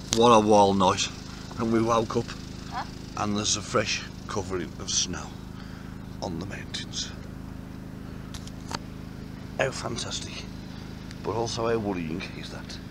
What a wild night. And we woke up and there's a fresh covering of snow on the mountains. How fantastic, but also how worrying is that?